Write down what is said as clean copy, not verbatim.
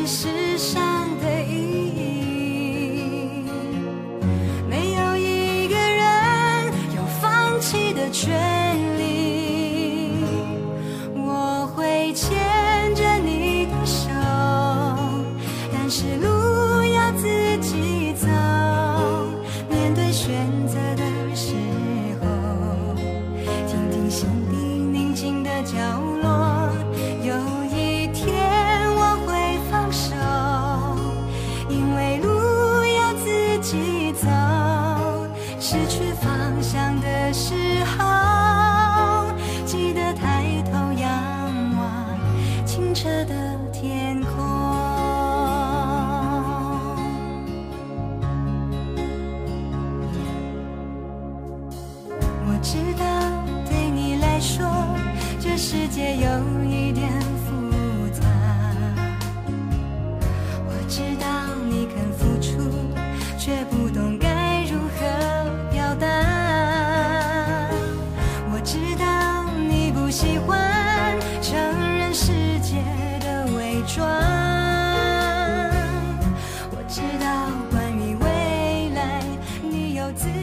是世上的意义。没有一个人有放弃的权利。我会牵着你的手，但是路要自己走。面对选择的时候，听听心底宁静的角落。有一天我会放手，因为路要自己走。失去方向的时候，记得抬头仰望清澈的天空。我知道对你来说，这世界有一点复杂。我知道你肯付出，却不懂该如何表达。我知道你不喜欢承认世界的伪装。我知道关于未来，你有自